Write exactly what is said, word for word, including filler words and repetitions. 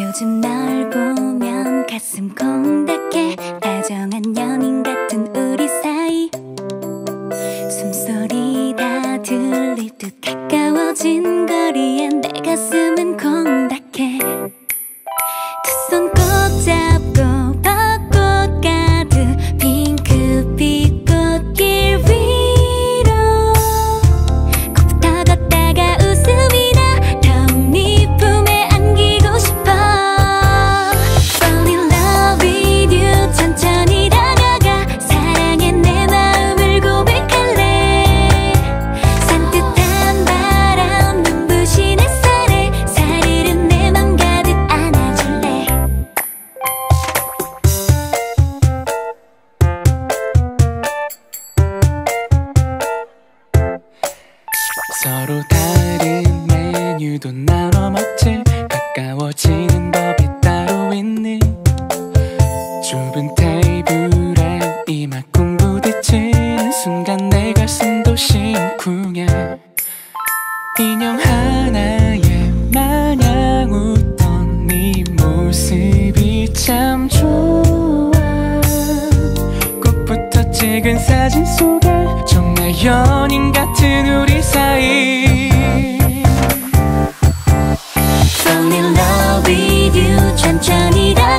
요즘 널 보면 가슴 콩닥해. 다정한 연인 같은 우리 사이. 숨소리 다 들릴 듯 가까워진 거리에 내 가슴은 콩닥해. 두 손 꼭 잡고 벚꽃 가득 핑크빛 꽃길 위로 꽃부터 걷다가 웃음이 나. 더욱 네 품에 안기고 싶어. Fall in love with you. 천천히 다가가 사랑해 내 마음을 고백할래. 산뜻한 바람 눈부신 햇살에 살이른 내 맘 가득 안아줄래. 서로 다른 메뉴도 나눠 먹지. 가까워지는 법이 따로 있니? 좁은 테이블에 이마쿵 부딪히는 순간 내 가슴도 심쿵해. 인형 하나에 마냥 웃던 네 모습이 참 좋아. 꽃부터 찍은 사진 속에 정말 연인 같은 우리 사이. Fall in love with you. 천천히 다